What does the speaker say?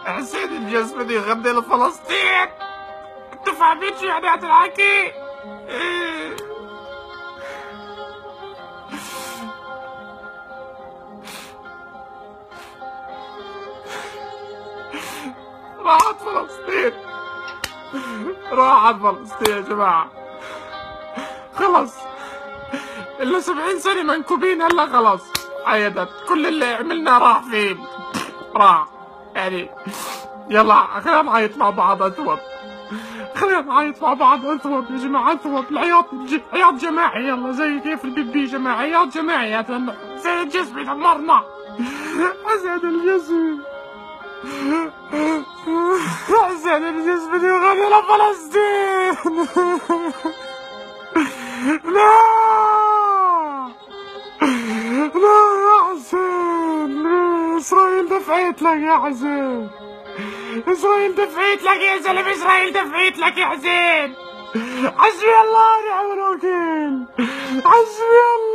حسين الجسمي يغني لفلسطين. انتوا فاهمين شو يعني هذا الحكي؟ راحت فلسطين، راحت فلسطين يا جماعة. خلص إلا 70 سنة منكوبين، هلا خلص عيدت، كل اللي عملناه راح فين؟ راح يعني. يلا خلينا نعيط مع بعض أثوب، خلينا نعيط مع بعض أثوب يا جماعة، أثوب. العياط عياط جماعي، يلا زي كيف البيبي جماعي، عياط جماعي. يا حسين الجسمي دمرنا، حسين الجسمي، حسين الجسمي يغني لفلسطين. لا لا يا حسين، إسرائيل دفعت لك يا حسين، إسرائيل دفعت لك يا زلمة، إسرائيل دفعت لك يا حسين. حسبي الله ونعم الوكيل، حسبي الله.